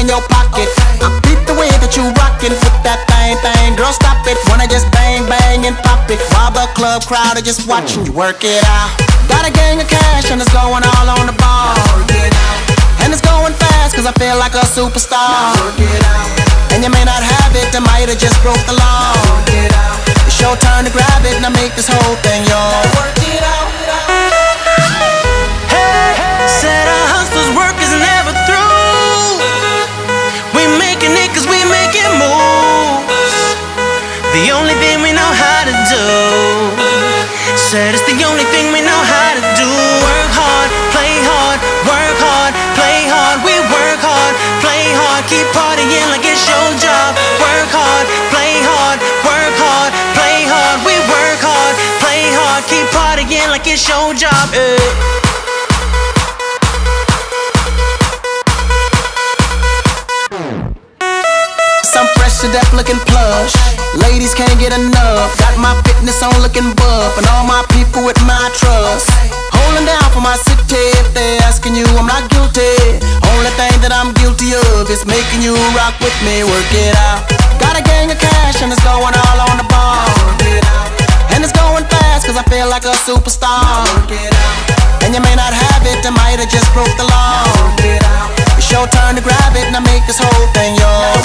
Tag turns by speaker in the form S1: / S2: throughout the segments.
S1: your pocket. I beat the way that you rockin' with that thing. Girl, stop it. Wanna just bang, bang and pop it while the club crowd are just watching you work it out. Got a gang of cash and it's going all on the ball. And it's going fast cause I feel like a superstar. And you may not have it, I might have just broke the law. It's your turn to grab it and I make this whole thing yours.
S2: Hey, said our hustlers' work is never through. We making it cause we making moves. The only thing we know how to do. Said it's the only thing we know how to do. Work hard, play hard, work hard, play hard. We work hard, play hard, keep partying like it's your job. Work hard, play hard, work hard, play hard. We work hard, play hard, keep partying like it's your job.
S1: Some fresh to death looking plush. Ladies can't get enough. Got my fitness on looking buff. And all my people with my trust. Holding down for my city. If they asking you, I'm not guilty. Only thing that I'm guilty of is making you rock with me. Work it out. Got a gang of cash and it's going all on the ball. And it's going fast cause I feel like a superstar. And you may not have it, I might have just broke the law. It's your turn to grab it and I make this whole thing yours.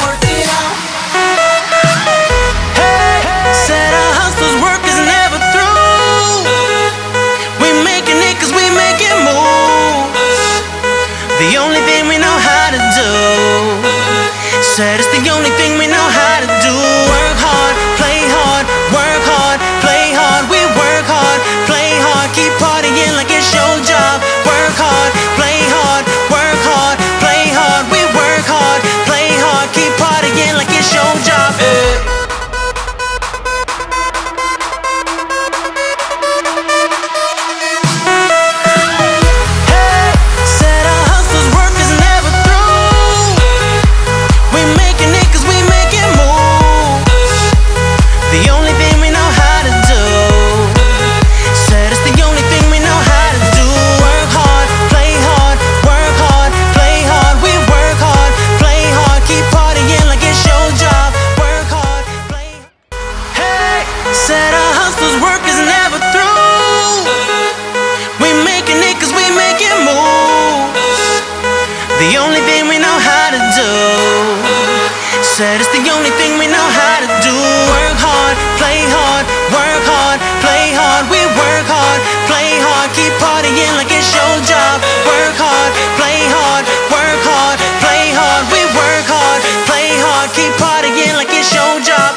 S2: Hey, said our hustlers' work is never through. We making it cause we making moves. The only thing we know how to do. Said it's the only thing we know how to do. Work hard, play hard, work hard, play hard. We work hard, play hard, keep partying like it's your job. Work hard, play hard, work hard, play hard. We work hard, play hard, keep partying like it's your job. Said our hustlers' work is never through. We making it cause we making moves. The only thing we know how to do. Said it's the only thing we know how to do. Work hard, play hard, work hard, play hard. We work hard, play hard, keep partying like it's your job. Work hard, play hard, work hard, play hard. We work hard, play hard, keep partying like it's your job.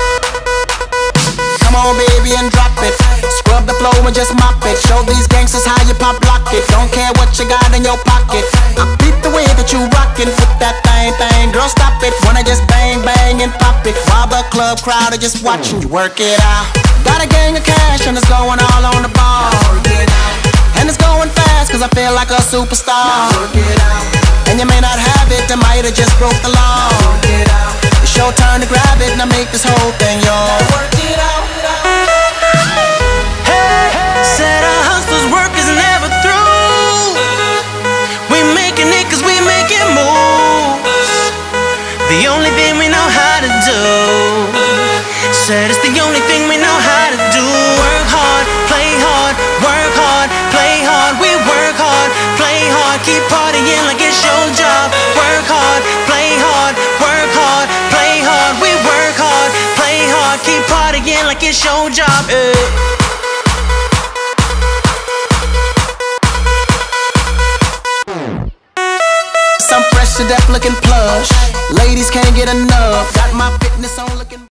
S1: Come on baby and drop it. Scrub the floor and just mop it. Show these gangsters how you pop lock it. Don't care what you got in your pocket. I beat the way that you rockin' with that thing. Girl, stop it. Wanna just bang, bang and pop it while the club crowd are just watching you work it out. Got a gang of cash and it's going all on the ball. And it's going fast cause I feel like a superstar. And you may not have it, I might have just broke the law. It's your turn to grab it and I make this whole thing yours.
S2: Hey, said our hustlers' work is never through. We making it cause we making moves. The only thing we know how to do. Said it's the only thing we know how to do. Work hard, play hard, work hard, play hard. We work hard, play hard, keep partying like it's your job. Work hard, play hard, work hard, play hard. We work hard, play hard, keep partying like it's your job.
S1: Some fresh to death looking plush. Ladies can't get enough. Got my fitness on looking